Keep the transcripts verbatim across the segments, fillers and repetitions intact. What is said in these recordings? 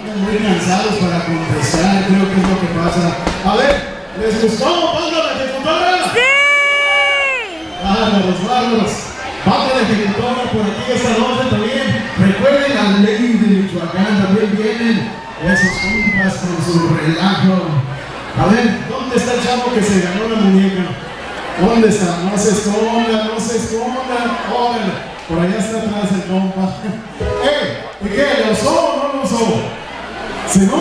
muy cansados para contestar, creo que es lo que pasa. A ver, ¿les gustó Banda La Ejecutora? ¡Sí! Bárbaros, bárbaros. Banda La Ejecutora por aquí esta noche también. Recuerden la ley de Michoacán, también vienen esos compas con su relajo. A ver, ¿dónde está el chavo que se ganó la muñeca? ¿Dónde está? No se esconda, no se esconda. Órale, por allá está atrás el compa. ¡Eh! ¿Y qué? ¿Lo usó o no lo usó? ¿Sí no?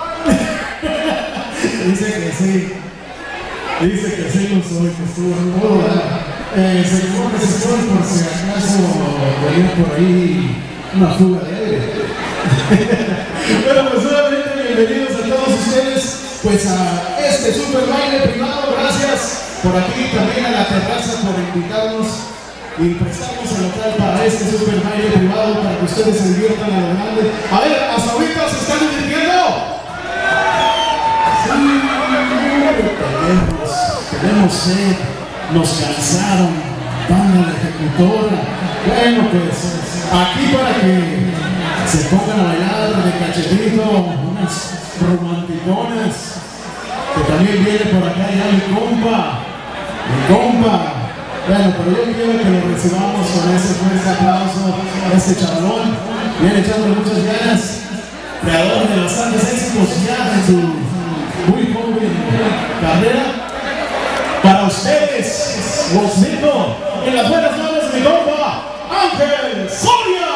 Dice que sí. Dice que sí lo usó y que estuvo en todo. Eh, se supone que se fue por si acaso venía por ahí una fuga de aire. Bueno, pues nuevamente bienvenidos a todos ustedes pues a este super baile privado. Gracias por aquí también a la terraza por invitarnos y prestarnos el local para este super baile privado para que ustedes se diviertan a lo grande. A ver, hasta ahorita se están divirtiendo. Sí, tenemos, tenemos sed, nos cansaron, Banda La Ejecutora. Bueno, pues aquí para que se pongan a bailar de cachetito, unas romanticonas, que también viene por acá ya mi compa, mi compa. Bueno, pero yo quiero que lo recibamos con ese fuerte aplauso a este chavalón. Viene echando muchas ganas, creador de bastantes éxitos ya en su muy joven carrera. Para ustedes, los dejo en las buenas manos de mi compa, Ángel Soria.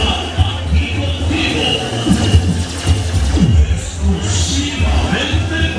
Exclusivamente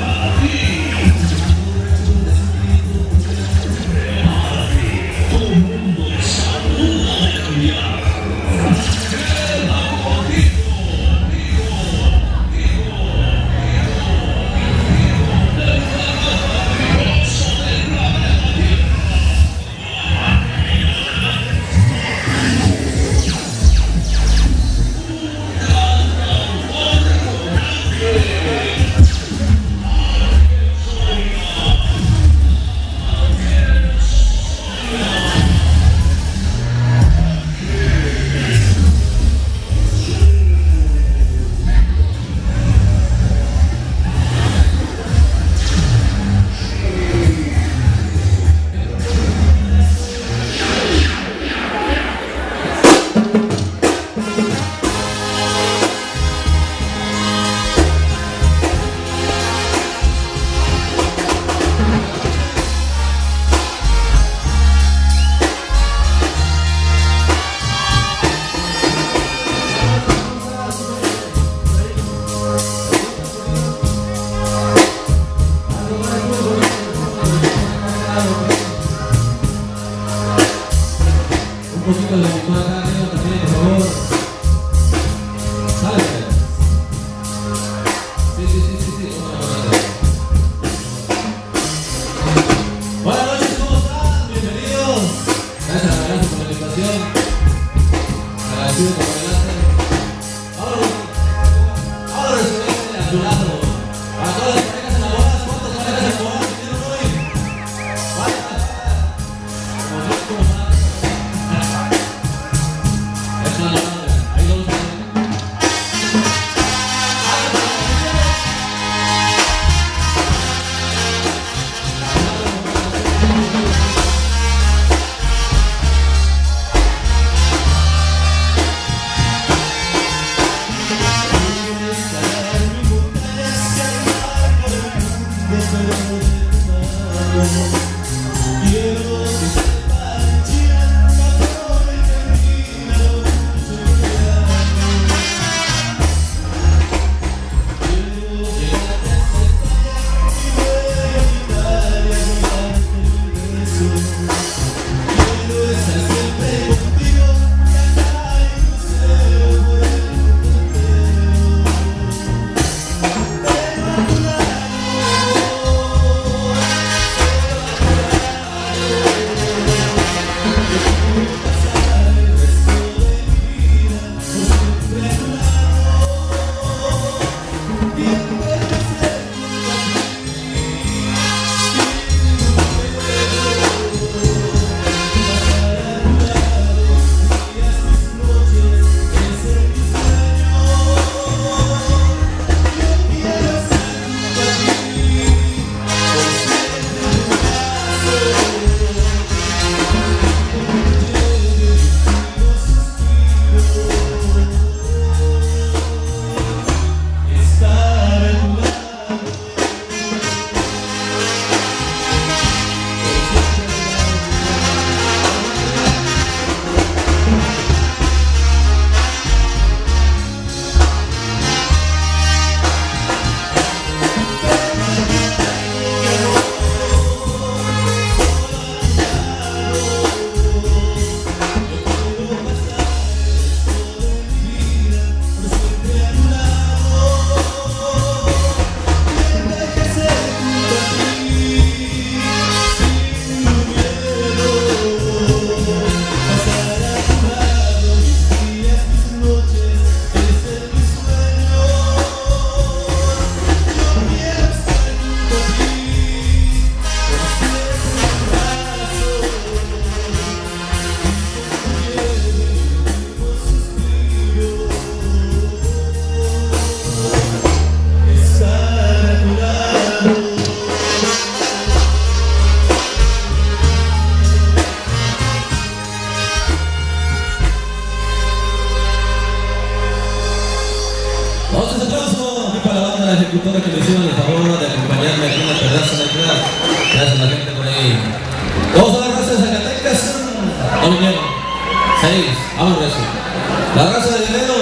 ejecutora que me hicieron el favor de acompañarme aquí en el pedazo de clase. Gracias a la gente por ahí. Vamos a la raza de Zacatecas. No vinieron. Seis. Vamos a eso. La raza de Guerrero.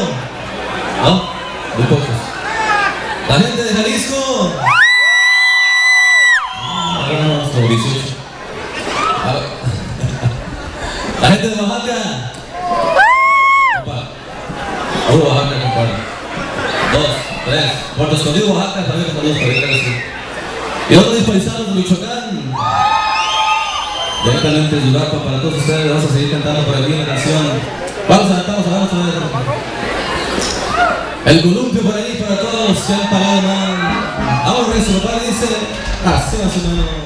No, muy pocos. La gente de Jalisco. Ahora vamos como dieciocho. La gente de Oaxaca. Opa. Uno Oaxaca, compadre. Dos, tres. Puerto Escondido, Oaxaca, también saludos para ir. Y otros paisanos de Michoacán. Directamente de Yurapa para todos ustedes. Vamos a seguir cantando por aquí la canción. Vamos a vamos a vamos a ver. El columpio por ahí para todos que han pagado mal. Ahora eso, papá dice. Así más o menos.